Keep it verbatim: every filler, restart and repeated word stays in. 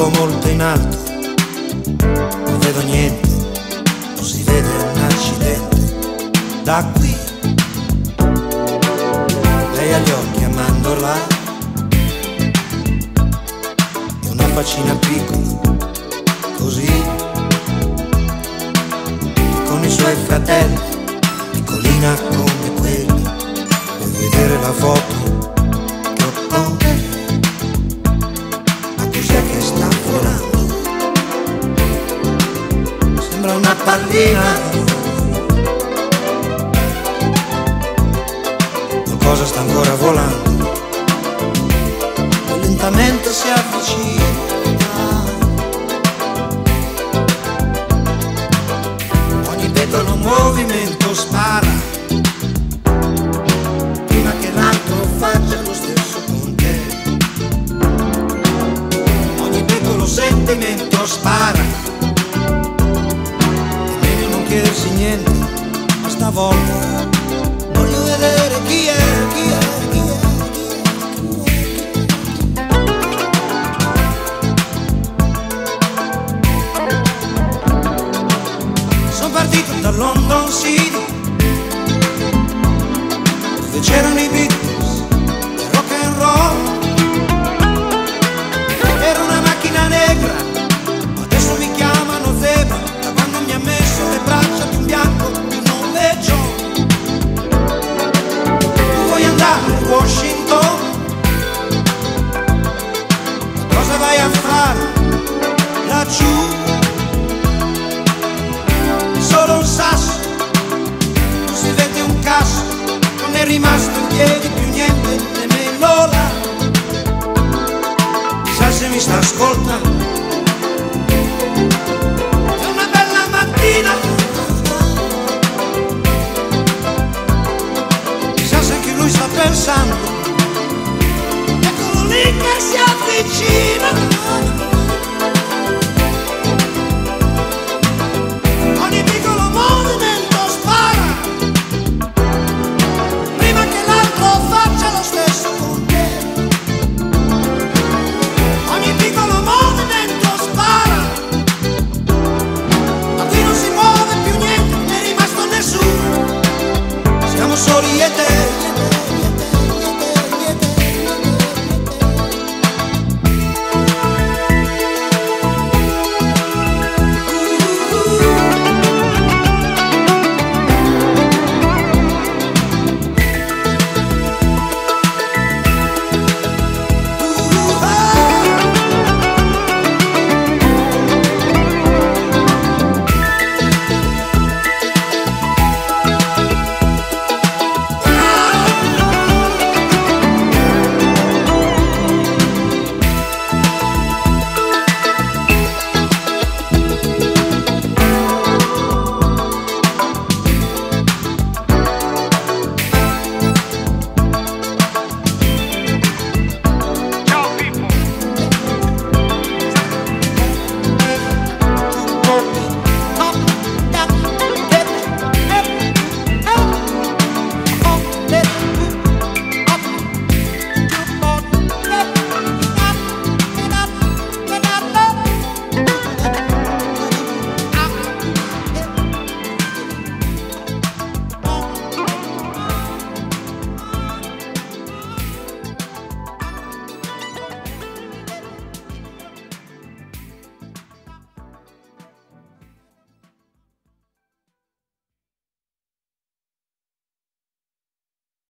volo molto in alto, non vedo niente, non si vede un accidente da qui. Lei ha gli occhi a mandorla e una faccina piccola, così, e con i suoi fratelli, piccolina come quelli. Vuoi vedere la foto che ho con te? Ma cos'è che sta volando? Sembra una pallina. Qualcosa sta ancora volando e lentamente si avvicina. Ogni petalo movimento spara prima che l'altro faccia lo stesso con te. Ogni piccolo sentimento spara e meglio non chiedersi niente, ma stavolta voglio vedere chi è, chi è, chi è, chi è, chi è. Sono partito da London City, dove c'erano i Beatles e rock and roll. Era una macchina negra, adesso mi chiamano Zebra, da quando mi ha messo le braccia di un bianco di nome John. A Washington, cosa vai a fare laggiù? Solo un sasso, non si vede un cazzo, non è rimasto in piedi più niente, nemmeno là. Chissà se mi sta ascoltando, è una bella mattina. Lui sta pensando, eccolo lì che si avvicina.